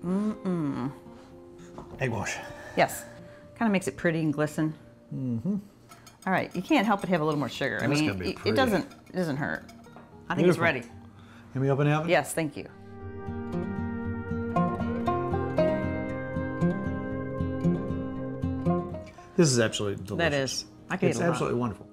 Egg wash. Yes. Kind of makes it pretty and glisten. All right, you can't help but have a little more sugar. I mean, it doesn't hurt. I think it's ready. Can we open the oven? Yes, thank you. This is absolutely delicious. That is. I could eat a lot. It's absolutely wonderful.